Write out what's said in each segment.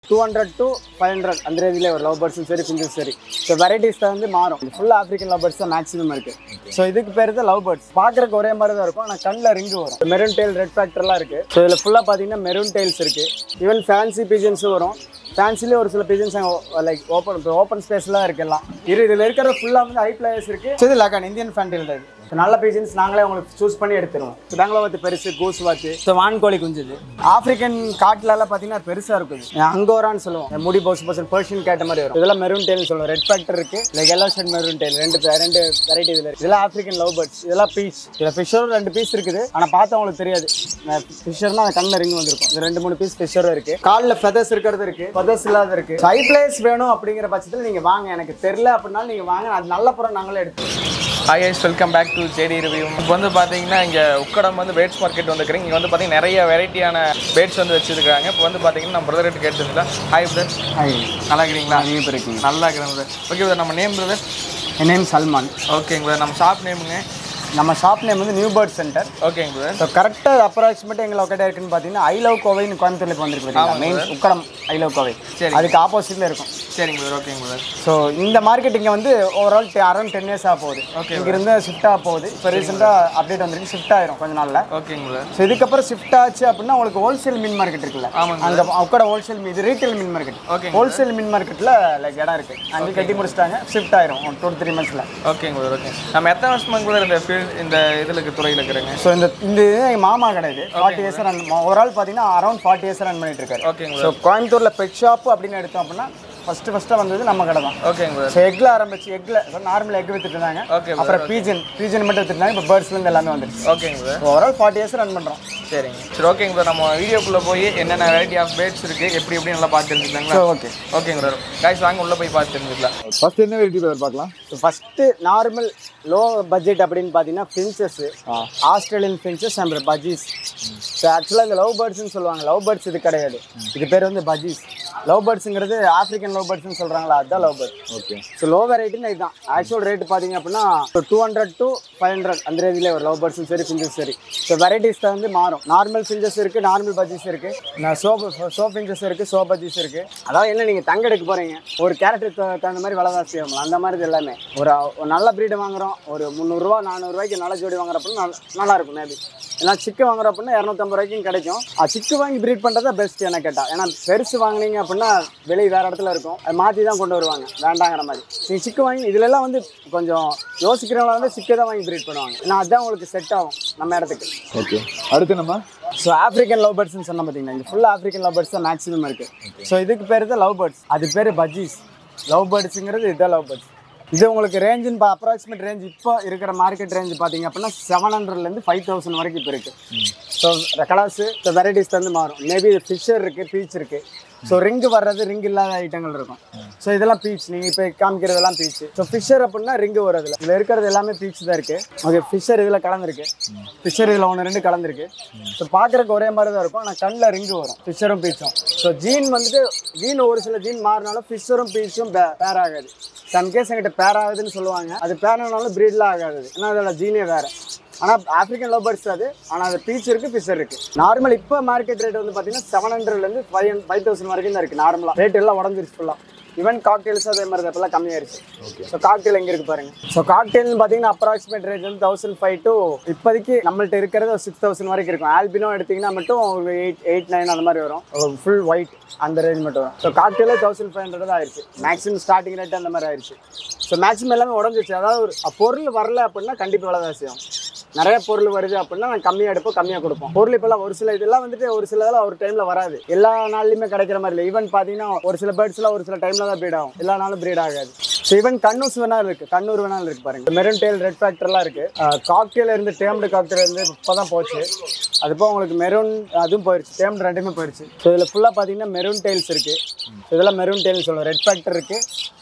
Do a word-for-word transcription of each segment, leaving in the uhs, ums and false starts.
two hundred to five hundred அந்த ரேஞ்சிலே ஒரு லவ் பேர்ட்ஸும் சரி ஃபிஞ்சஸும் சரி. ஸோ வெரைட்டிஸ் தான் வந்து மாறும். ஃபுல் ஆஃப்ரிக்கன் லவ் பேர்ட்ஸ் தான் மேக்ஸிமம் இருக்குது. ஸோ இதுக்கு பேர் தான் லவ் பேர்ட்ஸ். பார்க்குறக்கு ஒரே மாதிரி தான் இருக்கும், ஆனால் கண்ணில் ரிங்கு வரும். மெரூன் டெயில் ரெட் ஃபேக்டர்லாம் இருக்குது. ஸோ இதில் ஃபுல்லாக பார்த்தீங்கன்னா மெரூன் டெயில்ஸ் இருக்குது. ஈவன் ஃபேன்சி பிஜன்ஸும் வரும். ஃபேன்சிலே ஒரு சில பிஜன்ஸ் லைக் ஓப்பன் ஓப்பன் ஸ்பேஸ்லாம் இருக்குது எல்லாம். இது இதில் இருக்கிற ஃபுல்லாக வந்து ஹை பிளேயர்ஸ் இருக்குது. ஸோ இது லக்கான் இந்தியன் ஃபேன்டெயில் தான். இது நல்ல பீஜன்ஸ் நாங்களே உங்களுக்கு சூஸ் பண்ணி எடுத்துருவோம். பெங்களா வாத்து பெருசு, கூஸ் வாத்து, ஸோ வான்கோழி குஞ்சுது. ஆஃப்ரிக்கன் காட்டிலலாம் பார்த்தீங்கன்னா பெருசாக இருக்குது, அங்கோரான்னு சொல்லுவோம். முடி போஸ் போசன் பர்ஷியன் கேட்ட மாதிரி வரும். இதெல்லாம் மெரூன் டெயில் சொல்லுவோம். ரெட் ஃபேக்டர் இருக்குது, like yellow shade maroon tail, ரெண்டு ரெண்டு வெரைட்டி இதில் இருக்குது. இதெல்லாம் ஆஃப்ரிக்கன் லவ் பேர்ட்ஸ். இதெல்லாம் பீஸ். இதில் ஃபிஷரும் ரெண்டு பீஸ் இருக்குது, ஆனால் பார்த்தா உங்களுக்கு தெரியாது. ஃபிஷர்னா அந்த கண்ணில் ரிங் வந்திருக்கும். இது ரெண்டு மூணு பீஸ் ஃபிஷரும் இருக்குது. காலில் ஃபெதர்ஸ் இருக்கிறது இருக்குது, ஃபெதர்ஸ் இல்லாத இருக்குது. ஹை பிளேஸ் வேணும் அப்படிங்கிற பட்சத்தில் நீங்கள் வாங்க. எனக்கு தெரியல அப்படின்னாலும் நீங்கள் வாங்க, அது நல்ல புறம் நாங்களே எடுத்துக்கோம். Hi guys, welcome back to JD review. இப்போ வந்து பார்த்தீங்கன்னா இங்கே உக்கடம் வந்து பேர்ட்ஸ் மார்க்கெட் வந்துருக்குறீங்க. இங்கே வந்து பார்த்தீங்கன்னா நிறைய வெரைட்டியான பேர்ட்ஸ் வந்து வச்சுருக்காங்க. இப்போ வந்து பார்த்தீங்கன்னா நம்ம பிரதர் கிட்ட கேட்டுருந்தா. Hi brother. ஹாய், நல்லா இருக்கிறீங்களா? நீங்கள் இருக்கீங்க? நல்லா இருக்கிறேன் பிரதர். ஓகே பிரதர், நம்ம நேம் பிரதர்? என் நேம் சல்மான். ஓகேங்க பிரதர். நம்ம ஷாப் நேமுங்க? நம்ம ஷாப் நேம் வந்து நியூ பேர்ட் சென்டர். ஓகேங்க பிரதர். ஸோ கரெக்டாக அப்ராக்சிமேட்டாக எங்கள் லொக்கேட்டாக இருக்குன்னு பார்த்தீங்கன்னா ஐ லவ் கோவைன்னு கோயம்புத்தூர்ல இப்போ வந்துருக்கு. Main Ukkadam I love Kovai. சரி, அதுக்கு ஆப்போசிட்டில் இருக்கும். சரிங்க பிரதர். ஓகேங்க பிரதர். ஸோ இந்த மார்க்கெட் இங்கே வந்து ஓவரால் அரௌண்ட் டென் இயர்ஸ் ஆக போகுது. ஓகே, இங்கிருந்து ஷிஃப்ட் ஆக போகுது. இப்போ ரீசெண்டாக அப்டேட் வந்துருக்கு, ஷிஃப்ட் ஆயிரும் கொஞ்ச நாளில். ஓகேங்க பிரதர். ஸோ இதுக்கப்புறம் ஷிஃப்ட் ஆச்சு அப்படின்னா உங்களுக்கு ஹோல்சேல் மீன் மார்க்கெட் இருக்குல்ல, அங்கே உக்கட ஹோல்சேல் மீன், இது ரீட்டைல் மீன் மார்க்கெட். ஓகே, ஹோல்சேல் மீன் மார்க்கெட்டில் லைக் இடம் இருக்குது, அங்கே கட்டி முடிச்சிட்டாங்க. ஷிஃப்ட் ஆயிரும் ஒன் டூ த்ரீ மந்த்ஸில். ஓகேங்க பிரதர். ஓகே, நம்ம எத்தனை வருஷமாக பிரதர் இந்த ஃபீல்ட் இந்த இதில் துறையில் இருக்கிறேங்க? ஸோ இந்த இந்த எங்கள் மாமா கிடையாது. ஃபார்ட்டி இயர்ஸ் ரன் ஒரு ஆள் பார்த்தீங்கன்னா அரௌண்ட் ஃபார்ட்டி இயர்ஸ் ரன் பண்ணிட்டு இருக்காரு. ஓகேங்க. ஸோ கோயம்புத்தூரில் பெட் ஷாப் அப்படின்னு எடுத்தோம் அப்படின்னா ஃபஸ்ட்டு ஃபஸ்ட்டாக வந்தது நம்ம கடை தான். ஓகேங்க. ஸோ எக்கில் ஆரம்பிச்சு எக்கில் நார்மல் எக் வித்துட்டு இருந்தாங்க. ஓகே, அப்புறம் பீஜன் பீஜன் மட்டும் வித்துட்டாங்க. இப்போ பேர்ட்ஸ்லேருந்து எல்லாமே வந்துருச்சு. ஓகேங்க. ஓவரால் ஃபார்ட்டி இயர்ஸ் ரன் பண்ணுறோம். சரிங்க. சரி, ஓகேங்க சார். நம்ம வீடியோக்குள்ளே போய் என்னென்ன வெரைட்டி ஆஃப் பேர்ட்ஸ் இருக்குது எப்படி எப்படி நல்லா பார்த்து தெரிஞ்சுக்கலாங்களா? ஓகே ஓகேங்க சார். கைஸ் வாங்க உள்ளே போய் பார்த்து தெரிஞ்சுக்கலாம். ஃபர்ஸ்ட் என்ன வெரைட்டி பேர் பார்க்கலாம்? So first normal low budget அப்படின்னு பார்த்தீங்கன்னா finches, Australian finches and budgies. So ஆக்சுவலாக இந்த லவ் பேர்ட்ஸ்ன்னு சொல்லுவாங்க. லவ் பேர்ட்ஸ் இது கிடையாது, இது பேர் வந்து பஜீஸ். லவ் பேர்ட்ஸுங்கிறது ஆஃப்ரிக்கன் லவ் பேர்ட்ஸ்ன்னு சொல்கிறாங்களா, அதுதான் love bird. Okay. So low வெரைட்டின்னு இதுதான். ஆக்சுவல் ரேட் பார்த்தீங்க அப்படின்னா two hundred to five hundred அந்த ரேஞ்சிலே ஒரு லவ் பேர்ட்ஸும் சரி ஃபின்ச்சஸ் சரி. ஸோ வெரைட்டிஸ் தான் வந்து மாறும். நார்மல் ஃபின்ச்சஸ் இருக்குது, நார்மல் பஜீஸ் இருக்குது, சோ சோ ஃபின்ச்சஸ் இருக்குது, சோ பஜீஸ் இருக்குது. அதாவது என்ன, நீங்கள் தங்க எடுக்க போகிறீங்க, ஒரு கேரக்டர் தகுந்த மாதிரி விலை தான் செய்யணும். அந்த மாதிரி எல்லாமே ஒரு நல்ல ப்ரீடு வாங்குகிறோம், ஒரு முந்நூறுரூவா நானூறுரூவாய்க்கு நல்ல ஜோடி வாங்குறப்பன்னு நல்லா நல்லாயிருக்கும். மேபி ஏன்னா சிக்கு வாங்குற அப்படின்னா இரநூத்தம்பது ரூபாய்க்கும் கிடைக்கும். சிக்கு வாங்கி ப்ரீட் பண்ணுறது தான் பெஸ்ட் என்ன கேட்டால். ஏன்னா பெருசு வாங்கினீங்க அப்படின்னா வெளியே வேறு இடத்துல இருக்கும், அது மாற்றி தான் கொண்டு வருவாங்க வேண்டாங்கிற மாதிரி. நீங்கள் சிக்கு வாங்கி இதிலெல்லாம் வந்து கொஞ்சம் யோசிக்கிறவங்கள வந்து சிக்கை தான் வாங்கி ப்ரீட் பண்ணுவாங்க. ஏன்னா அதுதான் உங்களுக்கு செட் ஆகும் நம்ம இடத்துக்கு. ஓகே, அடுத்து நம்ம ஸோ ஆஃப்ரிக்கன் லவ் பேர்ட்ஸ்ன்னு சொன்னால் பார்த்தீங்கன்னா இங்கே ஃபுல்லாக ஆஃப்ரிக்கன் லவ் பேர்ட்ஸ் தான் மேக்ஸிமம் இருக்குது. ஸோ இதுக்கு பேர் தான் லவ் பேர்ட்ஸ், அது பேர் பஜீஸ். லவ் பேர்ட்ஸுங்கிறது இதுதான் லவ் பேர்ட்ஸ். இது உங்களுக்கு ரேஞ்சுன்னு பா அப்ராக்சிமேட் ரேஞ்ச் இப்போ இருக்கிற மார்க்கெட் ரேஞ்ச் பார்த்தீங்க அப்படின்னா செவன் ஹண்ட்ரட்லேருந்து ஃபைவ் தௌசண்ட் வரைக்கும் இப்போ இருக்குது. ஸோ கலர்ஸு ஸோ வெரைட்டிஸ் வந்து மாறும். மேபி இது ஃபிஷர் இருக்குது, பீச் இருக்குது. ஸோ ரிங்கு வர்றது ரிங் இல்லாத ஐட்டங்கள் இருக்கும். ஸோ இதெல்லாம் பீச், நீங்கள் இப்போ காமிக்கிறதெல்லாம் பீச். ஸோ ஃபிஷர் அப்படின்னா ரிங்கு வரதில்ல, இதில் இருக்கிறது எல்லாமே பீச் தான் இருக்குது. ஓகே, ஃபிஷர் இதில் கலந்துருக்கு, ஃபிஷர் இதில் ஒன்று ரெண்டு கலந்துருக்கு. ஸோ பார்க்குறக்கு ஒரே மாதிரி தான் இருக்கும், ஆனால் கண்ணில் ரிங்கு வரும் ஃபிஷரும் பீச்சும். ஸோ ஜீன் வந்துட்டு ஜீன் ஒரு சில ஜீன் மாறினாலும் ஃபிஷரும் பீச்சும் பே பேர் ஆகாது. சம்கேஸ் எங்கிட்ட பேர் ஆகுதுன்னு சொல்லுவாங்க, அது பேர்னாலும் ப்ரீட்லாம் ஆகாது, ஏன்னா அதோட ஜீனே வேறு. ஆனால் ஆஃப்ரிக்கன் லவ் பேர்ட்ஸ் அது, ஆனால் அது பீச் இருக்குது, ஃபிஷர் இருக்குது. நார்மல் இப்போ மார்க்கெட் ரேட் வந்து பார்த்தீங்கன்னா செவன் ஹண்ட்ரட்லேருந்து ஃபைவ் ஃபைவ் தௌசண்ட் வரைக்கும் தான் இருக்குது. நார்மலாக ரேட் எல்லாம் உடஞ்சிருச்சு ஃபுல்லாக. ஈவன் காக்டெயில்ஸ் அதே மாதிரி இப்போலாம் கம்மியாயிருச்சு. ஸோ காக்டெயில் எங்கே இருக்குது பாருங்கள். ஸோ காக்டெயில்னு பார்த்தீங்கன்னா அப்ராக்சிமேட் ரேட் வந்து தௌசண்ட் ஃபைவ் டு இப்போதைக்கு நம்மள்ட்ட இருக்கிறது ஒரு சிக்ஸ் தௌசண்ட் வரைக்கும் இருக்கும். ஆல்பினோ எடுத்திங்கன்னா மட்டும் ஒரு எயிட் எயிட் நைன் அந்த மாதிரி வரும், ஃபுல் ஒயிட் அந்த ரேஞ்ச் மட்டும் வரும். ஸோ காக்டெயிலே தௌசண்ட் ஃபைவ் ஹண்ட்ரட் தான் ஆயிடுச்சு மேக்ஸிமம் ஸ்டார்டிங் ரேட் அந்த மாதிரி ஆயிடுச்சு. ஸோ மேக்ஸிமம் எல்லாமே உடஞ்சிருச்சு. அதாவது ஒரு பொருள் வரல அப்படின்னா கண்டிப்பாக விலை தான் செய்யும். நிறைய பொருள் வருது அப்படின்னா நாங்கள் கம்மியாக எடுப்போம், கம்மியாக கொடுப்போம். பொருள் இப்போலாம் ஒரு சில இதெல்லாம் வந்துட்டு ஒரு சில இதெல்லாம் ஒரு டைமில் வராது, எல்லா நாள்லையுமே கிடைக்கிற மாதிரி இல்லை. ஈவன் பார்த்தீங்கன்னா ஒரு சில பேர்ட்ஸ்லாம் ஒரு சில டைமில் தான் ப்ரீட் ஆகும், எல்லா நாளும் ப்ரீட் ஆகாது. ஸோ ஈவன் கண்ணூஸ் வேணாலும் இருக்குது, கண்ணூர் வேணாலும் இருக்குது பாருங்கள். மெரூன் டெயில் ரெட் ஃபேக்டர்லாம் இருக்குது. காக்டெயில் இருந்து டேம்டு காக்டெயில் இருந்து இப்போ தான் போச்சு. அதுப்போ உங்களுக்கு மெரூன் அதுவும் போயிடுச்சு, டேம்டு ரெண்டுமே போயிடுச்சு. ஸோ இதில் ஃபுல்லாக பார்த்தீங்கன்னா மெரூன் டெயில்ஸ் இருக்குது. இதெல்லாம் மெரூன் டெயில் சொல்லுவோம். ரெட் ஃபேக்டர் இருக்குது,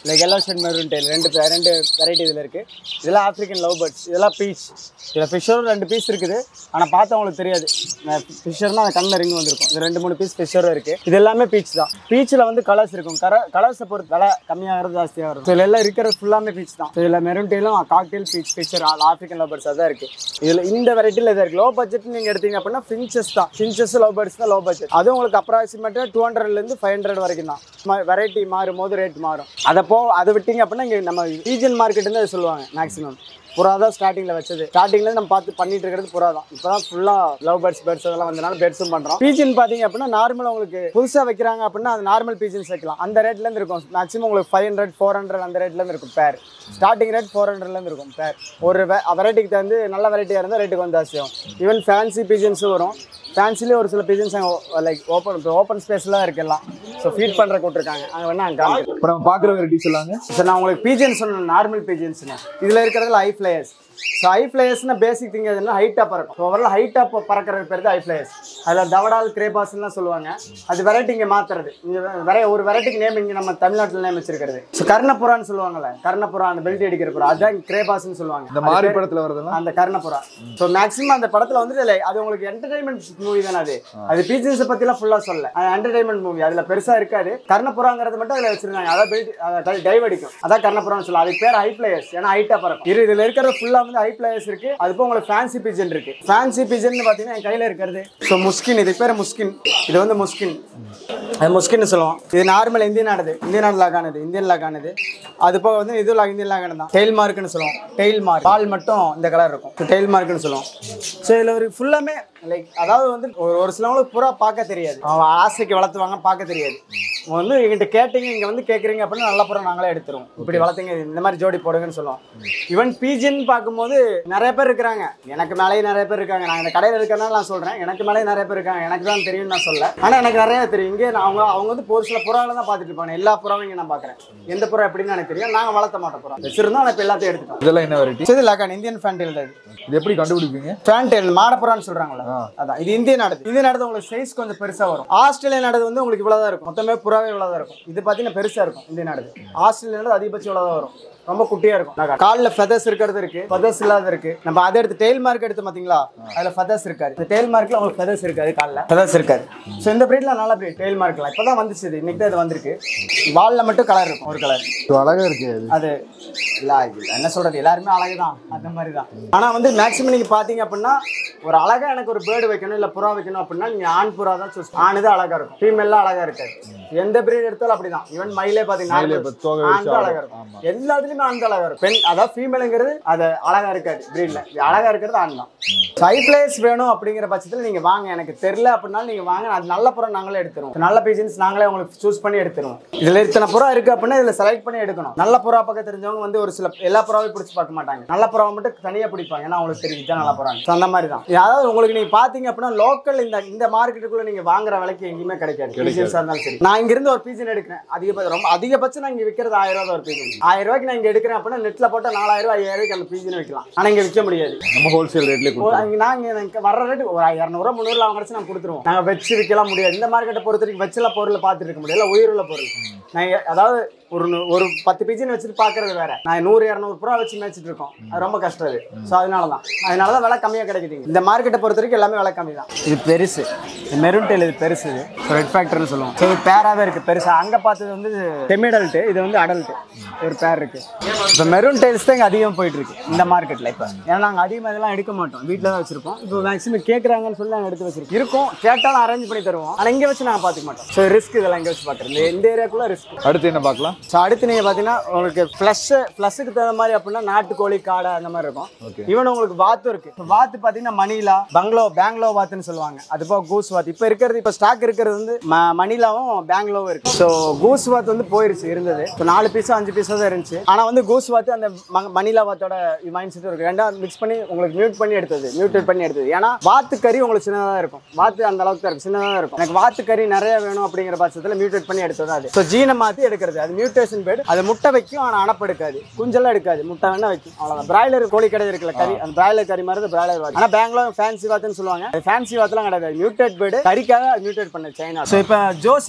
like yellow shade maroon tail ரெண்டு ரெண்டு வெரைட்டி இதில் இருக்குது. இதெல்லாம் ஆஃப்ரிக்கன் லவ் பேர்ட்ஸ், இதெல்லாம் பீச். இதில் ஃபிஷரும் ரெண்டு பீஸ் இருக்குது, ஆனால் பார்த்தா உங்களுக்கு தெரியாது. ஃபிஷர்னால் அந்த கண்ணில் ரிங் வந்திருக்கும். இது ரெண்டு மூணு பீஸ் ஃபிஷரும் இருக்குது. இது எல்லாமே பீச் தான். பீச்சில் வந்து கலர்ஸ் இருக்கும். கர கலர்ஸை பொறுத்து விலை கம்மியாகிறது ஜாஸ்தியாக வரும். இதில் எல்லாம் இருக்கிறது ஃபுல்லாமே பீச் தான். இதில் மெரூன் டெயிலும் cockatiel peach Fischer African love birds அதான் இருக்குது. இதில் இந்த வெரைட்டியில் இதாக இருக்குது. லோ பட்ஜெட் நீங்கள் எடுத்தீங்க அப்படின்னா ஃபின்ச்சஸ் தான். ஃபின்ச்சஸ் லவ் பேர்ட்ஸ் தான் லோ பட்ஜெட். அதுவும் உங்களுக்கு அப்ராக்சிமேட்டாக டூ ஹண்ட்ரட்லேருந்து ஃபைவ் ஹண்ட்ரட் வரைக்கும் தான். வெரைட்டி மாறும் போது ரேட் மாறும். அதை போ அதை விட்டிங்க அப்படின்னா இங்கே நம்ம ரீஜன் மார்க்கெட்டுன்னு அதை சொல்லுவாங்க. மேக்ஸிமம் புறா தான் ஸ்டார்டிங்கில் வச்சது. ஸ்டார்டிங்கில் நம்ம பார்த்து பண்ணிட்டு இருக்கிறது புறா தான். இப்போ தான் ஃபுல்லாக லவ் பேர்ட்ஸ் பேர்ட்ஸ் அதெல்லாம் வந்தனால பேர்ட்ஸும் பண்ணுறோம். பீஜன் பார்த்தீங்க அப்படின்னா நார்மல் உங்களுக்கு புதுசாக வைக்கிறாங்க அப்படின்னா அது நார்மல் பீஜன்ஸ் வைக்கலாம். அந்த ரேட்லேருந்து இருக்கும். மேக்ஸிமம் உங்களுக்கு ஃபைவ் ஹண்ட்ரட் ஃபோர் ஹண்ட்ரட் அந்த ரேட்லேருந்து இருக்கும் பேர். ஸ்டார்டிங் ரேட் ஃபோர் ஹண்ட்ரட்லேருந்து இருக்கும் பேர். ஒரு வெரைட்டிக்கு தகுந்து நல்ல வெரைட்டியாக இருந்தால் ரேட்டுக்கு வந்து ஆசையும். ஈவன் ஃபேன்சி பீஜன்ஸும் வரும். ஃபேன்சிலே ஒரு சில பீஜன்ஸ் லைக் ஓப்பன் ஓப்பன் ஸ்பேஸ்லாம் இருக்கலாம். ஸோ ஃபீட் பண்ணுற கூட்டிருக்காங்க அங்கே வேணா அங்கே காமிக்கும். இப்போ நம்ம பார்க்குற வெரைட்டி சொல்லாங்க சார். நான் உங்களுக்கு பீஜன் சொன்னேன், நார்மல் பீஜன்ஸ்னு. இதில் இருக்கிறதுல ஹை ஃப்ளையர்ஸ். ஸோ ஹை ஃப்ளையர்ஸ்னால் பேசிக் திங் எதுனா ஹைட்டாக பறக்கும். ஸோ ஓவரால் ஹைட்டாக பறக்கிறது பேர் தான் ஹை ஃப்ளையர்ஸ். அதில் தவடால் கிரேபாஸ்லாம் சொல்லுவாங்க. அது வெரைட்டி இங்கே மாற்றுறது. இங்கே வேற ஒரு வெரைட்டிக்கு நேம் இங்கே நம்ம தமிழ்நாட்டில் நேம் வச்சிருக்கிறது. ஸோ கர்ணப்புறான்னு சொல்லுவாங்கல்ல, கர்ணப்புறா அந்த பெல்ட் அடிக்கிற புறா, அதுதான் கிரேபாஸ்ன்னு சொல்லுவாங்க. இந்த மாரி படத்தில் வருதுன்னா அந்த கர்ணப்புறா. ஸோ மேக்ஸிமம் அந்த படத்தில் வந்துட்டு இல்லை, அது உங்களுக்கு என்டர்டைன்மெண்ட் மூவி தானே. அது அது பீச்சர்ஸை பற்றிலாம் ஃபுல்லாக சொல்ல, அது என்டர்டைன்மெண்ட் மூவி. அதில் பெருசாக இருக்காது. கர்ணப்புறாங்கிறது மட்டும் அதில் வச்சிருந்தாங்க. அதான் பெல்ட் டைவ் அடிக்கும். அதான் கர்ணப்புறான்னு சொல்லலாம். அதுக்கு பேர் ஹை ஃப்ளையர்ஸ், ஏன்னா ஹைட்டாக பறக்கும். இரு இதில் இருக்கிறது ஃபுல்லாக வந்து ஹை ஃப்ளையர்ஸ் இருக்கு. அது போக உங்களுக்கு ஃபேன்சி பிஜன் இருக்கு. ஃபேன்சி பிஜன் பார்த்தீங்கன்னா என் கையில் இருக்கிறது ஸோ முஸ்கின். இது பேர் முஸ்கின். இது வந்து முஸ்கின், அது முஸ்கின்னு சொல்லுவோம். இது நார்மல் இந்தியன் ஆனது, இந்தியன் நாடு லாக்கானது, இந்தியன் லாக்கானது. அது போக வந்து இது இந்தியன் லாக்கானது தான். டெயில் மார்க்குன்னு சொல்லுவோம். டெயில் மார்க் பால் மட்டும் இந்த கலர் இருக்கும். டெயில் மார்க்குன்னு சொல்லுவோம். ஸோ இதில் ஒரு ஃபுல்லாமே லைக் அதாவது வந்து ஒரு ஒரு சிலவங்களுக்கு பூரா பார்க்க தெரியாது. அவன் ஆசைக்கு வளர்த்துவாங்க, பார்க்க தெரியாது. வந்து எங்கிட்ட கேட்டீங்க, இங்கே வந்து கேட்குறீங்க அப்படின்னா நல்ல புறம் நாங்களே எடுத்துருவோம். இப்படி வளர்த்துங்க, இந்த மாதிரி ஜோடி போடுங்கன்னு சொல்லுவோம். ஈவன் பீஜன் பார்க்கும்போது நிறைய பேர் இருக்கிறாங்க. எனக்கு மேலேயே நிறைய பேர் இருக்காங்க. நான் இந்த கடையில் இருக்கிறனால நான் சொல்கிறேன், எனக்கு மேலேயே நிறைய பேர் இருக்காங்க. எனக்கு தான் தெரியும் நான் சொல்ல, ஆனால் எனக்கு நிறைய தெரியும். இங்கே நான் அவங்க அவங்க வந்து ஒரு சில புறாவில் தான் பார்த்துட்டு இருப்பாங்க. எல்லா புறாவும் இங்கே நான் பார்க்குறேன். எந்த புறா எப்படின்னு எனக்கு தெரியும். நாங்கள் வளர்த்த மாட்டோம். புறா வச்சிருந்தோம், ஆனால் இப்போ எல்லாத்தையும் எடுத்துட்டோம். இதெல்லாம் என்ன வெரைட்டி? இது லாக்கான் இந்தியன் ஃபேன்டெயில். இது எப்படி கண்டுபிடிப்பீங்க? ஃபேன்டெயில் மாடப்புறான்னு சொல்கிறாங்களா, அதான். இது இந்தியன் நாடு. இந்தியன் நாடு உங்களுக்கு சைஸ் கொஞ்சம் பெருசாக வரும். ஆஸ்திரேலியா நாடு வந்து உங்களுக்கு இவ்வளோ தான் இருக்கும். மொத்தமே புறாவே இவ்வளோ தான் இருக்கும். இது பார்த்தீங்கன்னா பெருசாக இருக்கும். இந்தியன் நாடு. ஆஸ்திரேலியா நாடு அதிகபட்சம் இவ்வளோ தான் வரும். ரொம்ப குட்டியாக இருக்கும். காலில் ஃபெதர்ஸ் இருக்கிறது இருக்கு, ஃபெதர்ஸ் இல்லாத இருக்கு. நம்ம அதை எடுத்து டெயில் மார்க் எடுத்து பார்த்தீங்களா, அதில் ஃபெதர்ஸ் இருக்காது. இந்த டெயில் மார்க்கில் உங்களுக்கு ஃபெதர்ஸ் இருக்காது, காலில் ஃபெதர்ஸ் இருக்காது. ஸோ இந்த பிரீட்லாம் நல்ல பிரீட். டெயில் மார்க்கில் இப்போ தான் வந்துச்சு. இது இன்னைக்கு தான் இது வந்திருக்கு. வாலில் மட்டும் கலர் இருக்கும், ஒரு கலர். அழகாக இருக்கு அது. இல்லை என்ன சொல்கிறது, எல்லாருமே அழகு தான், அந்த மாதிரி தான். ஆனால் வந்து மேக்ஸிமம் நீங்கள் பார்த்தீங்க அப்படின்னா ஒரு அழகாக எனக்கு ஒரு பேர்டு வைக்கணும் இல்லை புறா வைக்கணும் அப்படின்னா நீங்கள் ஆண் புறா தான் சூஸ். ஆணு தான் அழகாக இருக்கும், ஃபீமேல்லாம் அழகாக இருக்காது. எந்த பிரீட் எடுத்தாலும் அப்படி தான். ஈவன் மயிலே பார்த்தீங்கன்னா ஆண் தான் அழகாக இருக்கும். எல்லாத்துலேயுமே ஆண் தான் அழகாக இருக்கும். பெண் அதாவது ஃபீமேலுங்கிறது அது அழகாக இருக்காது பிரீடில். அழகாக இருக்கிறது ஆண் தான். ஹை ஃப்ளையர்ஸ் வேணும் அப்படிங்கிற பட்சத்தில் நீங்கள் வாங்க. எனக்கு தெரியல அப்படின்னாலும் நீங்கள் வாங்க. அது நல்ல புறா நாங்களே எடுத்துருவோம். நல்ல பீஜன்ஸ் நாங்களே உங்களுக்கு சூஸ் பண்ணி எடுத்துருவோம். இதில் இத்தனை புறா இருக்குது அப்படின்னா இதில் செலக்ட் பண்ணி எடுக்கணும். நல்ல புறா பக்கம் தெரிஞ்சவங்க வந்து ஒரு சில எல்லா புறாவையும் பிடிச்சி பார்க்க மாட்டாங்க. நல்ல புறாவை மட்டும் தனியாக பிடிப்பாங்க. ஏன்னா அவங்களுக்கு தெரியும் இதான் நல்ல புறாங்க. அந்த மாதிரி தான். அதாவது உங்களுக்கு நீங்கள் பார்த்தீங்க அப்படின்னா லோக்கல் இந்த இந்த மார்க்கெட்டுக்குள்ளே நீங்கள் வாங்குற விலைக்கு எங்கேயுமே கிடைக்காது. பீஜன்ஸாக இருந்தாலும் சரி. நான் இங்கிருந்து ஒரு பீஜன் எடுக்கிறேன். அதிகபட்சம் ரொம்ப அதிகபட்சம் நான் இங்கே விற்கிறது ஆயிரம் ரூபா ஒரு பீஜன். ஆயிரம் ரூபாய்க்கு நான் இங்கே எடுக்கிறேன் அப்படின்னா நெட்டில் போட்டால் நாலாயிரம் ரூபாய் ஐயாயிரம் ரூபாய்க்கு அந்த பீஜன் வைக்கலாம். ஆனால் இங்கே விற்க முடியாது. நம்ம ஹோல்சேல் ரேட்லேயே நாங்கள் வர ரேட்டு ஒரு இரநூறுவா முந்நூறுவா அவங்க கிடச்சி நாங்கள் கொடுத்துருவோம். நாங்கள் வச்சு விற்கலாம் முடியாது. இந்த மார்க்கெட்டை பொறுத்த வரைக்கும் வச்சுல பொருள் பார்த்துட்டு இருக்க முடியாது. உயிருள்ள பொருள் நாங்கள் அதாவது ஒரு ஒரு பத்து பீஜன் வச்சுட்டு பார்க்கறது வேற. நான் நூறு இரநூறு ரூபா வச்சு மேய்ச்சிட்டு இருக்கோம். அது ரொம்ப கஷ்டம். அது ஸோ அதனால தான் அதனால தான் விலை கம்மியாக கிடைக்குதுங்க. இந்த மார்க்கெட்டை பொறுத்த வரைக்கும் எல்லாமே விலை கம்மி தான். இது பெருசு, மெரூன் டெயில். இது பெருசு. இது ரெட் ஃபேக்டர்னு சொல்லுவோம். ஸோ இது பேராகவே இருக்குது பெருசு. அங்கே பார்த்தது வந்து செமிடல்ட்டு, இது வந்து அடல்ட்டு. ஒரு பேர் இருக்குது. இப்போ மெரூன் டெயில்ஸ் தான் இங்கே அதிகமாக போயிட்டு இருக்கு இந்த மார்க்கெட்டில். இப்போ ஏன்னா நாங்கள் அதிகமாக இதெல்லாம் எடுக்க மாட்டோம். வீட்டில் தான் வச்சிருப்போம். இப்போ மேக்ஸிமம் கேட்குறாங்கன்னு சொல்லி நாங்கள் எடுத்து வச்சிருக்கோம். இருக்கும் கேட்டாலும் அரேஞ்ச் பண்ணி தருவோம். ஆனால் இங்கே வச்சு நாங்கள் பார்த்துக்க மாட்டோம். ஸோ ரிஸ்க் இதெல்லாம் இங்கே வச்சு பார்க்குறது. இந்த ஏரியாக்குள்ளே ரிஸ்க். அடுத்து என்ன பார்க்கலாம்? ஸோ அடுத்து நீங்கள் பார்த்தீங்கன்னா உங்களுக்கு ஃப்ளஷ் ஃப்ளஷுக்கு தகுந்த மாதிரி அப்படின்னா நாட்டுக்கோழி, காடை அந்த மாதிரி இருக்கும். ஈவன் உங்களுக்கு வாத்து இருக்கு. இப்போ வாத்து பார்த்தீங்கன்னா மணிலா, பங்களோ பேங்களோ வாத்துன்னு சொல்லுவாங்க. அது போக கூஸ் வாத்து இப்போ இருக்கிறது. இப்போ ஸ்டாக் இருக்கிறது வந்து மணிலாவும் பேங்களோவும் இருக்கு. ஸோ கூஸ் வாத்து வந்து போயிருச்சு இருந்தது. இப்போ நாலு பீஸோ அஞ்சு பீஸோ தான் இருந்துச்சு. ஆனால் வந்து கூஸ் வாத்து அந்த மணிலா வாத்தோட மைண்ட் செட் இருக்கு. ரெண்டாவது மிக்ஸ் பண்ணி உங்களுக்கு மியூட் பண்ணி எடுத்தது மியூட்டேட் பண்ணி எடுத்தது. ஏன்னா வாத்து கறி உங்களுக்கு சின்னதாக இருக்கும். வாத்து அந்த அளவுக்கு தான் இருக்கும், சின்னதாக இருக்கும். எனக்கு வாத்து கறி நிறைய வேணும் அப்படிங்கிற பட்சத்தில் மியூட்டேட் பண்ணி எடுத்தது. அது ஸோ ஜீனை மாற்றி எடுக்கிறது. அது மியூட்டேஷன் பேர்டு. அது முட்டை வைக்கும், ஆனால் அணப்பு எடுக்காது. குஞ்செல்லாம் எடுக்காது, முட்டை வேணா வைக்கும். அவ்வளோதான். பிராய்லர் கோழி கடை இருக்குல்ல கறி, அந்த பிராய்லர் கறி மாதிரி பிராய்லர் வாத்து. ஆனால் பெங்களூர் ஃபேன்சி வாத்துன்னு சொல்லுவாங்க. ஃபேன்சி வாத்துலாம் கிடையாது. மியூட்டேட் பேர்டு கறிக்காக மியூட்டேட் பண்ண சைனா. ஸோ இப்போ ஜோசியம் பார்க்குறவங்க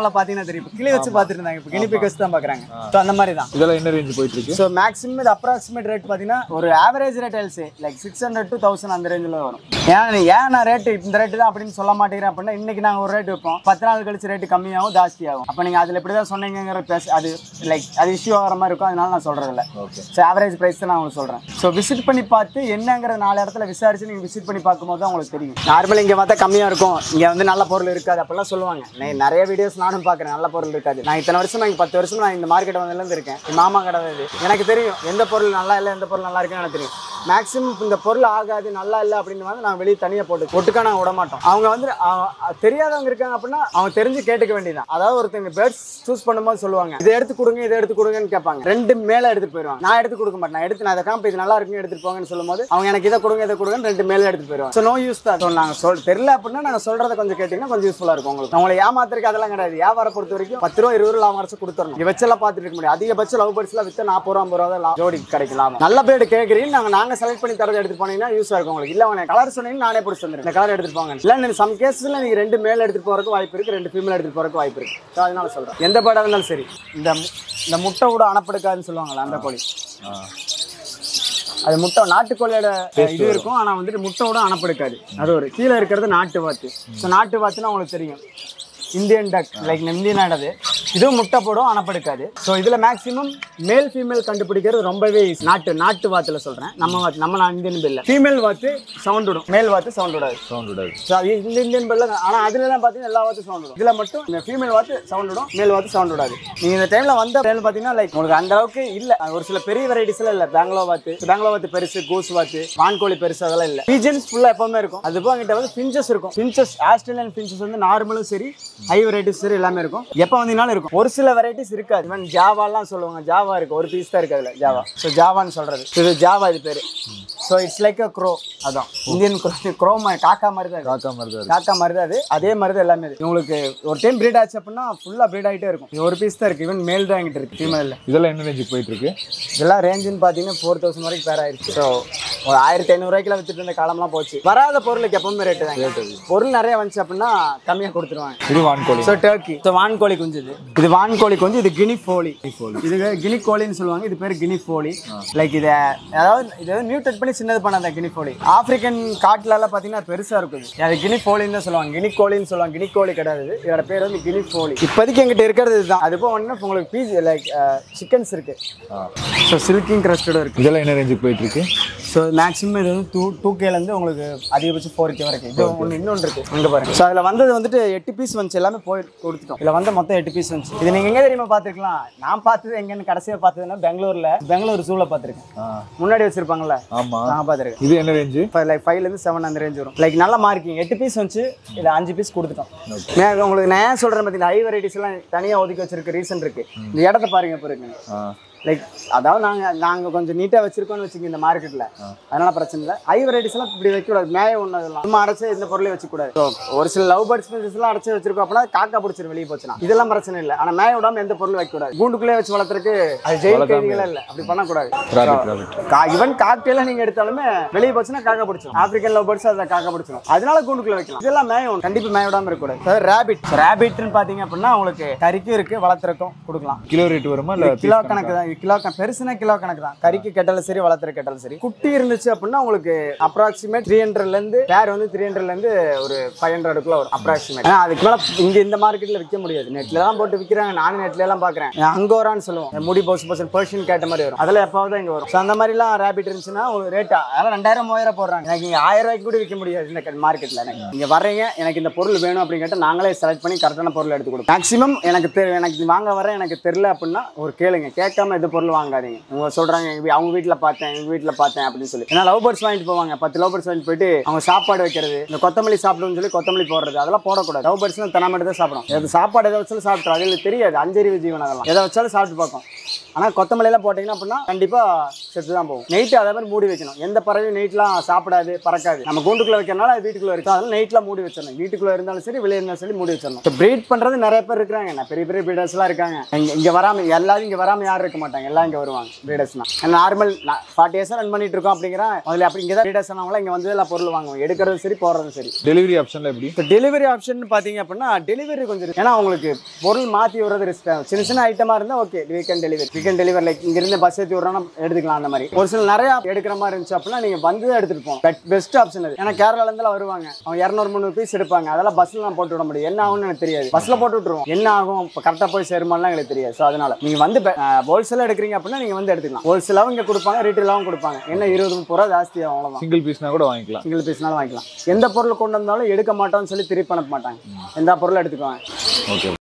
பாக்குறவங்கள பாத்தீங்கன்னா தெரியும் கிளி வச்சு பாத்துட்டு இருந்தாங்க இப்போ கினிபிக் வச்சு தான் பாக்குறாங்க ஸோ அந்த மாதிரி தான் இதெல்லாம் என்ன ரேஞ்ச் போயிட்டு இருக்கு ஸோ மேக்ஸிமம் இது அப்ராக்சிமேட் ரேட் பாத்தீங்கன்னா ஒரு ஆவரேஜ் ரேட் எல்சி like six hundred to thousand அந்த ரேஞ்சில் வரும். ஏன் ஏன் நான் ரேட்டு இந்த ரேட்டு தான் அப்படின்னு சொல்ல மாட்டேங்கிறேன் அப்படின்னா இன்னைக்கு நாங்கள் ஒரு ரேட் வைப்போம் பத்து நாள் கழிச்சு ரேட்டு கம்மியாகும் ஜாஸ்தி ஆகும். அப்போ நீங்கள் அதில் எப்படி தான் சொன்னீங்கிற பேச அது லைக் அது இஷ்யூ ஆகிற மாதிரி இருக்கும். அதனால நான் சொல்றது இல்லை. ஸோ ஆவரேஜ் ப்ரைஸ் தான் நான் உங்களுக்கு சொல்கிறேன். ஸோ விசிட் பண்ணி பார்த்து என்னங்கிற நாலு இடத்துல விசாரிச்சு நீங்கள் விசிட் பண்ணி பார்க்கும்போது தான் உங்களுக்கு தெரியும். நார்மலி இங்கே பார்த்தா கம்மியாக இருக்கும், இங்கே வந்து நல்ல பொருள் இருக்காது அப்படிலாம் சொல்லுவாங்க. நான் நிறைய வீடியோஸ் நானும் பார்க்குறேன் நல்ல பொருள் இருக்காது. நான் இத்தனை வருஷம் இங்கே பத்து வருஷம் நான் இந்த மார்க்கெட் வந்ததுலேருந்து இருக்கேன். மாமா கடை இது எனக்கு தெரியும் எந்த பொருள் நல்லா இல்லை எந்த பொருள் நல்லா இருக்குன்னு எனக்கு தெரியும். மேக்ஸிமம் இந்த பொருள் ஆகாது நல்லா இல்லை அப்படின்னு வந்து நாங்கள் வெளியே தனியாக போட்டு ஒட்டுக்கா நாங்கள் விட மாட்டோம். அவங்க வந்து தெரியாதவங்க இருக்காங்க அப்படின்னா அவங்க தெரிஞ்சு கேட்டுக்க வேண்டியதான். அதாவது ஒருத்தங்க பேர்ட்ஸ் சூஸ் பண்ணும்போது சொல்லுவாங்க இதை எடுத்து கொடுங்க இதை எடுத்து கொடுங்கன்னு கேட்பாங்க. ரெண்டு மேலே எடுத்துட்டு போயிடுவாங்க. நான் எடுத்து கொடுக்க மாட்டேன். நான் எடுத்து நான் அதை காம்பி இது நல்லா இருக்குன்னு எடுத்துட்டு போங்கன்னு சொல்லும்போது அவங்க எனக்கு இதை கொடுங்க இதை கொடுங்கன்னு ரெண்டு மேலே எடுத்துட்டு போயிடுவாங்க. ஸோ நோ யூஸ் தான். நாங்கள் சொல் தெரியல அப்படின்னா நாங்கள் சொல்றதை கொஞ்சம் கேட்டிங்கன்னா கொஞ்சம் யூஸ்ஃபுல்லாக இருக்கும் உங்களுக்கு. அவங்களை ஏமாத்திருக்கு அதெல்லாம் கிடையாது. வியாபாரம் பொறுத்த வரைக்கும் பத்து ரூபா இருபது ரூபா லாபம் வரைச்சு கொடுத்துடணும். இங்கே வச்செல்லாம் பார்த்துட்டு இருக்க முடியாது. அதிகபட்சம் லவ் பேர்ட்ஸ்லாம் விற்று நாற்பது ரூபா ஐம்பது ரூபா தான் ஜோடி கிடைக்கலாம். நல்ல பேர்டு கேட்குறீங்க நாங்கள் நாங்கள் செலக்ட் பண்ணி தரதை எடுத்து போனீங்கன்னா யூஸ் இருக்கும் உங்களுக்கு. இல்லை அவங்க கலர் சொன்னீங்கன்னா நானே பிடிச்சி வந்துடுறேன் இந்த கலர் எடுத்துட்டு போங்க. இல்லை சம் கேஸில் நீங்கள் ரெண்டு மேல் எடுத்துட்டு போறதுக்கு வாய்ப்பு இருக்கு, ரெண்டு ஃபீமேல் எடுத்துட்டு போறதுக்கு வாய்ப்பு இருக்கு. ஸோ அதனால சொல்றேன் எந்த பேர்டாக இருந்தாலும் சரி இந்த இந்த முட்டை கூட அணப்படுக்காதுன்னு சொல்லுவாங்களா அந்த கோழி. அது முட்டை நாட்டுக்கோழியோட இது இருக்கும். ஆனால் வந்துட்டு முட்டை கூட அணப்படுக்காது. அது ஒரு கீழே இருக்கிறது நாட்டு வாத்து. ஸோ நாட்டு வாத்துன்னா உங்களுக்கு தெரியும் இந்தியன் டக் லைக் இந்தியன் ஆனது இதுவும் முட்டை போடும் அணப்படுக்காது. ஸோ இதில் மேக்ஸிமம் மேல் ஃபீமேல் கண்டுபிடிக்கிறது ரொம்பவே ஈஸி. நாட்டு நாட்டு வாத்தில் சொல்கிறேன். நம்ம வாத்து நம்ம நான் இந்தியன் பில்ல ஃபீமேல் வாத்து சவுண்ட் விடும், மேல் வாத்து சவுண்ட் விடாது. சவுண்ட் விடாது. ஸோ அது இந்த இந்தியன் பில்ல. ஆனால் அதுலலாம் பார்த்தீங்கன்னா எல்லா வாத்தும் சவுண்ட் விடும். இதில் மட்டும் இந்த ஃபீமேல் வாத்து சவுண்ட் விடும், மேல் வாத்து சவுண்ட் விடாது. நீங்கள் இந்த டைமில் வந்த டைம் பார்த்தீங்கன்னா லைக் உங்களுக்கு அந்த அளவுக்கு இல்லை. ஒரு சில பெரிய வெரைட்டிஸ்லாம் இல்லை. பெங்களோ வாத்து பெங்களோ வாத்து பெருசு, கூஸ் வாத்து, வான்கோழி பெருசு அதெல்லாம் இல்லை. பீஜன்ஸ் ஃபுல்லாக எப்பவுமே இருக்கும். அது போக என்கிட்ட வந்து பிஞ்சஸ் இருக்கும். பிஞ்சஸ் ஆஸ்திரேலியன் பிஞ்சஸ் வந்து நார்மலும் சரி ஹை வெரைட்டிஸ் சரி எல்லாமே இருக்கும். எப்போ வந்தீங்கனாலும் இருக்கும். ஒரு சில வெரைட்டிஸ் இருக்காது. ஈவன் ஜாவாலாம் சொல்லுவாங்க. ஜாவா இருக்கு ஒரு பீஸ் தான் இருக்கு அதில் ஜாவா. ஸோ ஜாவான்னு சொல்றது இது ஜாவா இது பேர். So it's like a crow. அதான் இந்தியன் க்ரோ மாதிரி காக்கா மாதிரி தான். காக்கா மாதிரி தான் காக்கா மாதிரி தான் அது. அதே மாதிரி தான் எல்லாமே. உங்களுக்கு ஒரு டைம் ப்ரீட் ஆச்சு அப்படின்னா ஃபுல்லாக ப்ரீட் ஆகிட்டே இருக்கும். இது ஒரு பீஸ் தான் இருக்கு. ஈவன் மேல் தான் எங்கிட்ட இருக்கு, ஃபீமேல். இதெல்லாம் என்ன ரேஞ்சுக்கு போயிட்டு இருக்கு? இதெல்லாம் ரேஞ்சுன்னு பார்த்தீங்கன்னா ஃபோர் தௌசண்ட் வரைக்கும் பேர் ஆயிடுச்சு. ஸோ ஒரு ஆயிரத்தி ஐநூறுரூவாய்க்குலாம் வித்துட்டு இருந்த காலம்லாம் போச்சு. வராத பொருளுக்கு எப்பவுமே ரேட்டு தான். பொருள் நிறைய வந்துச்சு அப்படின்னா கம்மியாக கொடுத்துருவாங்க. இது வான்கோழி. So Turkey. ஸோ வான்கோழி குஞ்சு இது. இது வான்கோழி குஞ்சு. இது கினி ஃபோலி. இது கினி கோழின்னு சொல்லுவாங்க. இது பேர் கினி ஃபோலி. லைக் இதை அதாவது இதை மியூட்டட் பண்ணி சின்னது பண்ணாத கினி ஃபோலி. ஆப்பிரிக்கன் காட்டுல எல்லாம் பார்த்தீங்கன்னா பெருசா இருக்குது. அது கினி ஃபோலின்னு தான் சொல்லுவாங்க. கினி கோழின்னு சொல்லுவாங்க. கினி கோழி கிடையாது. இதோட பேர் வந்து கினி ஃபோலி. இப்போதைக்கு எங்கிட்ட இருக்கிறது இதுதான். அது போக ஒன்று உங்களுக்கு பீஸ் லைக் சிக்கன்ஸ் இருக்கு. ஸோ சில்கிங் கிரஸ்டடும் இருக்கு. இதெல்லாம் என்ன ரேஞ்சுக்கு போயிட்டு இருக்கு? ஸோ மேக்ஸிமம் இது வந்து டூ டூ கேலேருந்து உங்களுக்கு அதிகபட்சம் ஃபோர் கே வரைக்கும். இது ஒன்று இன்னொன்று இருக்கு அங்கே பாருங்க. ஸோ அதில் வந்தது வந்துட்டு எட்டு பீஸ் வந்துச்சு. எல்லாமே போய் கொடுத்துட்டோம். இதில் வந்து மொத்தம் எட்டு பீஸ் வந்துச்சு. இது நீங்கள் எங்கே தெரியுமா பார்த்துருக்கலாம். நான் பார்த்தது எங்கன்னு கடைசியாக பார்த்ததுன்னா பெங்களூரில் பெங்களூர் ஜூவில் பார்த்துருக்கேன். முன்னாடி வச்சிருப்பாங்கல்ல. ஆமாம் நான் பார்த்துருக்கேன். இது என்ன ரேஞ்சு? லைக் ஃபைவ்லேருந்து செவன் அந்த ரேஞ்ச் வரும். லைக் நல்ல மார்க்கிங். எட்டு பீஸ் வந்துச்சு. இதில் அஞ்சு பீஸ் கொடுத்துட்டோம். உங்களுக்கு நான் ஏன் சொல்கிறேன் பார்த்தீங்கன்னா ஹை வெரைட்டிஸ் எல்லாம் தனியாக ஒதுக்கி வச்சிருக்க ரீசன் இருக்கு. இந்த இடத்த பாருங்க பாருங்க. லைக் அதாவது நாங்கள் நாங்கள் கொஞ்சம் நீட்டாக வச்சிருக்கோம்னு வச்சுக்கோங்க இந்த மார்க்கெட்டில். அதனால பிரச்சனை இல்லை. ஹை வெரைட்டிஸ்லாம் இப்படி வைக்கக்கூடாது. மேய ஒன்று அதெல்லாம் சும்மா அடைச்சி இந்த பொருளை வச்சுக்கூடாது. ஸோ ஒரு சில லவ் பேர்ட்ஸ் எல்லாம் அடைச்சி வச்சிருக்கோம் அப்படின்னா காக்கா பிடிச்சிரும் வெளியே போச்சுன்னா. இதெல்லாம் பிரச்சனை இல்லை. ஆனால் மேய விடாமல் எந்த பொருள் வைக்கக்கூடாது. கூண்டுக்குள்ளே வச்சு வளர்த்துறதுக்கு அது ஜெயில் கைதிகளே இல்லை. அப்படி பண்ணக்கூடாது. ஈவன் காக்டெயிலாக நீங்கள் எடுத்தாலுமே வெளியே போச்சுன்னா காக்கா பிடிச்சிடும். ஆப்பிரிக்கன் லவ் பேர்ட்ஸ் அதை காக்கா பிடிச்சிடும். அதனால கூண்டுக்குள்ளே வைக்கலாம். இதெல்லாம் மேய ஒன்று கண்டிப்பாக மேய விடாமல் இருக்கக்கூடாது. ரேபிட் ரேபிட்னு பார்த்தீங்க அப்படின்னா உங்களுக்கு கறிக்கும் இருக்குது வளர்த்துறக்கும் கொடுக்கலாம். கிலோ ரேட் வருமா இல்லை கிலோ கணக்கு தான். கிலோ பெருசுனா கிலோ கணக்கு தான். கறிக்கு கெட்டாலும் சரி வளர்த்துற கெட்டாலும் சரி. குட்டி இருந்துச்சு அப்படின்னா உங்களுக்கு அப்ராக்சிமேட் த்ரீ ஹண்ட்ரட்ல இருந்து பேர் வந்து த்ரீ ஹண்ட்ரட்ல இருந்து ஒரு ஃபைவ் ஹண்ட்ரடுக்குள்ள வரும் அப்ராக்சிமேட். அதுக்கு மேல இங்க இந்த மார்க்கெட்ல விற்க முடியாது. நெட்ல தான் போட்டு விற்கிறாங்க. நானும் நெட்ல எல்லாம் பாக்குறேன். அங்கோரான்னு சொல்லுவோம். முடி போஸ் போஸ் பர்ஷியன் கேட்ட மாதிரி வரும். அதெல்லாம் எப்பாவது இங்க வரும். அந்த மாதிரி எல்லாம் ரேபிட் இருந்துச்சுன்னா ஒரு ரேட்டா அதெல்லாம் ரெண்டாயிரம் மூவாயிரம் போடுறாங்க. எனக்கு இங்க ஆயிரம் ரூபாய்க்கு கூட விற்க முடியாது இந்த மார்க்கெட்ல. எனக்கு இங்க வர்றீங்க எனக்கு இந்த பொருள் வேணும் அப்படின்னு கேட்டால் நாங்களே செலக்ட் பண்ணி கரெக்டான பொருள் எடுத்து கொடுப்போம். மேக்ஸிமம் எனக்கு தெரியல எனக்கு வாங்க வர எனக்கு தெரியல அப்படின்னா ஒரு கேளுங்க. கேட்காம எது பொருள் வாங்காதீங்க. அவங்க சொல்றாங்க அவங்க வீட்டில் பார்த்தேன் எங்க வீட்டில் பார்த்தேன் அப்படின்னு சொல்லி. ஏன்னா லவ் பேர்ட்ஸ் வாங்கிட்டு போவாங்க. பத்து லவ் பேர்ட்ஸ் வாங்கிட்டு போயிட்டு அவங்க சாப்பாடு வைக்கிறது இந்த கொத்தமல்லி சாப்பிடுன்னு சொல்லி கொத்தமல்லி போடுறது அதெல்லாம் போடக்கூடாது. லவ் பேர்ட்ஸ் தனா மட்டும் தான் சாப்பிடும். அது சாப்பாடு எதை வச்சாலும் சாப்பிட்றோம். அதில் தெரியாது அஞ்சறிவு ஜீவன். அதெல்லாம் எதை வச்சாலும் சாப்பிட்டு பார்க்கும். ஆனால் கொத்தமல்லியெல்லாம் போட்டிங்கன்னா அப்படின்னா கண்டிப்பாக செத்து தான் போகும். நைட்டு அதே மாதிரி மூடி வைக்கணும். எந்த பறவையும் நைட்லாம் சாப்பிடாது பறக்காது. நம்ம கூண்டுக்குள்ளே வைக்கிறனால அது வீட்டுக்குள்ளே இருக்கும். அதெல்லாம் நைட்லாம் மூடி வச்சிடணும். வீட்டுக்குள்ளே இருந்தாலும் சரி வெளியே இருந்தாலும் சரி மூடி வச்சிடணும். ப்ரீட் பண்ணுறது நிறைய பேர் இருக்கிறாங்க. பெரிய பெரிய ப்ரீடர்ஸ்லாம் இருக்காங்க. இங்கே இங்கே வராமல் எல்லாரும் இங்கே வராமல் யாரும் இருக்க மாட்டாங்க. மாட்டாங்க, எல்லாம் இங்கே வருவாங்க ப்ரீடர்ஸ்னா. நார்மல் ஃபார்ட்டி இயர்ஸாக ரன் பண்ணிட்டு இருக்கோம் அப்படிங்கிற அதில் அப்படி இங்கே தான் ப்ரீடர்ஸ் ஆனவங்களாம் இங்கே வந்து எல்லாம் பொருள் வாங்குவோம், எடுக்கிறதும் சரி போடுறதும் சரி. டெலிவரி ஆப்ஷன்ல எப்படி? இப்போ டெலிவரி ஆப்ஷன் பார்த்தீங்க அப்படின்னா டெலிவரி கொஞ்சம், ஏன்னா உங்களுக்கு பொருள் மாற்றி விடுறது ரிஸ்க். சின்ன சின்ன ஐட்டமாக இருந்தால் okay weekend delivery, weekend delivery like இங்கிருந்து பஸ் ஏற்றி விட்றோன்னா எடுத்துக்கலாம். அந்த மாதிரி ஒரு சில நிறையா எடுக்கிற மாதிரி இருந்துச்சு அப்படின்னா நீங்கள் வந்து தான் எடுத்துகிட்டு போவோம். பட் பெஸ்ட் ஆப்ஷன் அது. ஏன்னா கேரளாலேருந்துலாம் வருவாங்க, அவங்க இரநூறு முந்நூறு பீஸ் எடுப்பாங்க, அதெல்லாம் பஸ்ஸில் நான் போட்டு விட முடியும், என்ன ஆகும்னு எனக்கு தெரியாது. பஸ்ஸில் போட்டு விட்டுருவோம், என்ன ஆகும் இப்போ கரெக்டாக போய் சேருமாலாம் எங்களுக்கு தெரியாது. ஸோ அதனால நீங்கள் வந்து ஹோல்சேலாக எடுக்கிறீங்க அப்படின்னா நீங்கள் வந்து எடுத்துக்கலாம். ஹோல்சேலாகவும் இங்கே கொடுப்பாங்க, ரீட்டெயிலாகவும் கொடுப்பாங்க. என்ன இருபது முப்பது ரூபா ஜாஸ்தி ஆகும், அவ்வளோதான். சிங்கிள் பீஸ்னா கூட வாங்கிக்கலாம், சிங்கிள் பீஸ்னாலும் வாங்கிக்கலாம். எந்த பொருள் கொண்டு வந்தாலும் எடுக்க மாட்டோம்னு சொல்லி திருப்பி அனுப்ப மாட்டாங்க, எந்த பொருள் எடுத்துக்குவாங்க. ஓகே.